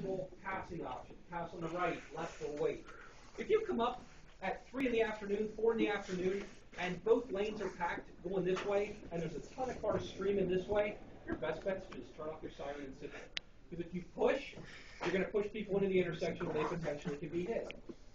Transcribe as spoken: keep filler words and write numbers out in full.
flexible passing option. Pass on the right, left, or wait. If you come up at three in the afternoon, four in the afternoon, and both lanes are packed going this way, and there's a ton of cars streaming this way, your best bet is to just turn off your siren and sit there. Because if you push, you're going to push people into the intersection where they potentially could be hit.